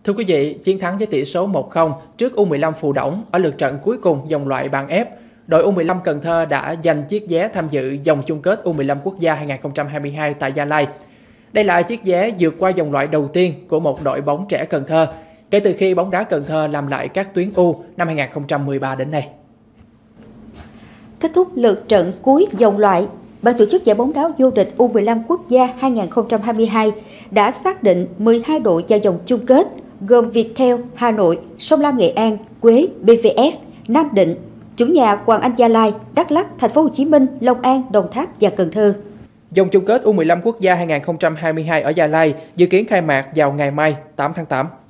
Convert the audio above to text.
Thưa quý vị, chiến thắng với tỷ số 1-0 trước U15 Phù Đổng ở lượt trận cuối cùng vòng loại bảng F, đội U15 Cần Thơ đã giành chiếc vé tham dự vòng chung kết U15 Quốc gia 2022 tại Gia Lai. Đây là chiếc vé vượt qua vòng loại đầu tiên của một đội bóng trẻ Cần Thơ kể từ khi bóng đá Cần Thơ làm lại các tuyến U năm 2013 đến nay. Kết thúc lượt trận cuối vòng loại, Ban tổ chức giải bóng đá vô địch U15 Quốc gia 2022 đã xác định 12 đội vào vòng chung kết, gồm Viettel, Hà Nội, Sông Lam Nghệ An, Quế, BVF, Nam Định, chủ nhà Hoàng Anh Gia Lai, Đắk Lắk, Thành phố Hồ Chí Minh, Long An, Đồng Tháp và Cần Thơ. Vòng chung kết U15 Quốc gia 2022 ở Gia Lai dự kiến khai mạc vào ngày mai 8 tháng 8.